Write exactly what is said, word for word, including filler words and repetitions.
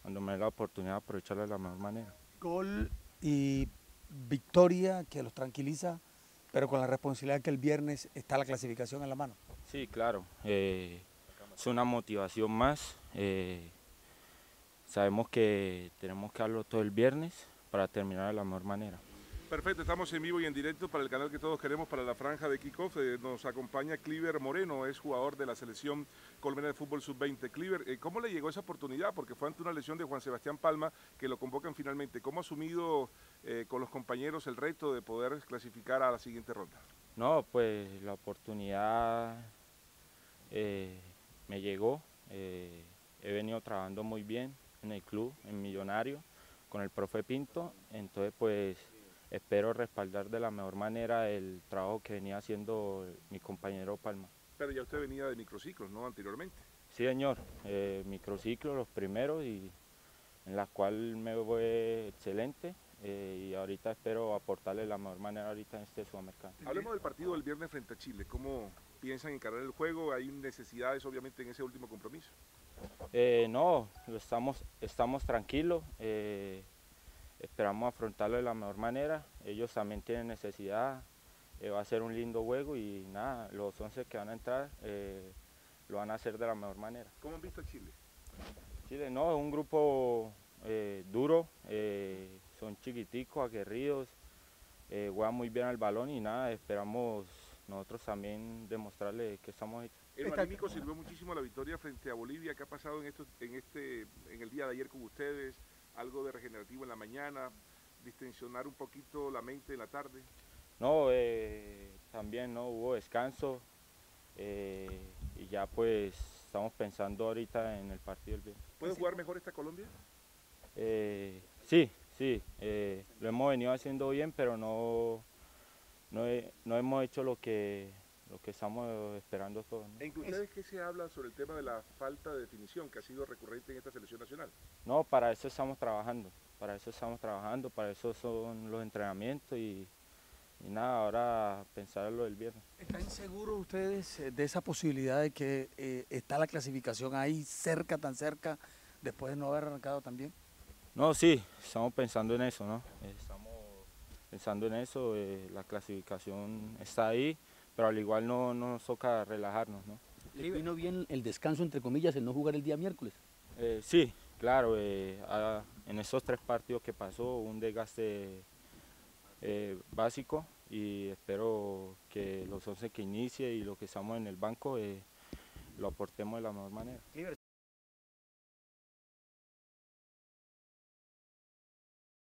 cuando me dé la oportunidad, aprovecharla de la mejor manera. Gol y victoria que los tranquiliza, pero con la responsabilidad que el viernes está la clasificación en la mano. Sí, claro, eh, es una motivación más. Eh, sabemos que tenemos que darlo todo el viernes para terminar de la mejor manera. Perfecto, estamos en vivo y en directo para el canal que todos queremos, para la franja de kickoff. Eh, nos acompaña Cliver Moreno, es jugador de la selección colombiana de fútbol sub veinte. Cliver, eh, ¿cómo le llegó esa oportunidad? Porque fue ante una lesión de Juan Sebastián Palma que lo convocan finalmente. ¿Cómo ha asumido eh, con los compañeros el reto de poder clasificar a la siguiente ronda? No, pues la oportunidad eh, me llegó. Eh, he venido trabajando muy bien en el club, en Millonario, con el profe Pinto. Entonces, pues espero respaldar de la mejor manera el trabajo que venía haciendo mi compañero Palma. Pero ya usted venía de microciclos, ¿no? Anteriormente. Sí, señor, eh, microciclos los primeros y en la cual me fue excelente eh, y ahorita espero aportarle de la mejor manera ahorita en este sudamericano. Hablemos del partido del viernes frente a Chile. ¿Cómo piensan encarar el juego? ¿Hay necesidades obviamente en ese último compromiso? Eh, no, lo estamos, estamos tranquilos, eh, esperamos afrontarlo de la mejor manera. Ellos también tienen necesidad, eh, va a ser un lindo juego y nada, los once que van a entrar eh, lo van a hacer de la mejor manera. ¿Cómo han visto a Chile? Chile no, es un grupo eh, duro, eh, son chiquiticos, aguerridos, eh, juegan muy bien al balón y nada, esperamos nosotros también demostrarle que estamos hechos. El anímico sirvió muchísimo a la victoria frente a Bolivia. ¿Qué ha pasado en, esto, en, este, en el día de ayer con ustedes? ¿Algo de regenerativo en la mañana? ¿Distensionar un poquito la mente en la tarde? No, eh, también no hubo descanso eh, y ya pues estamos pensando ahorita en el partido del viernes. ¿Puede jugar mejor esta Colombia? Eh, sí, sí, eh, lo hemos venido haciendo bien, pero no, no, he, no hemos hecho lo que, lo que estamos esperando todos, ¿no? ¿En que ustedes qué se habla sobre el tema de la falta de definición que ha sido recurrente en esta selección nacional? No, para eso estamos trabajando, para eso estamos trabajando, para eso son los entrenamientos y, y nada, ahora pensar en lo del viernes. ¿Están seguros ustedes de esa posibilidad de que eh, está la clasificación ahí cerca, tan cerca, después de no haber arrancado también? No, sí, estamos pensando en eso, ¿no? Estamos pensando en eso, eh, la clasificación está ahí, pero al igual no, no nos toca relajarnos, ¿no? ¿Le vino bien el descanso, entre comillas, el no jugar el día miércoles? Eh, sí, claro, eh, a, en esos tres partidos que pasó, un desgaste eh, básico y espero que los once que inicie y los que estamos en el banco eh, lo aportemos de la mejor manera.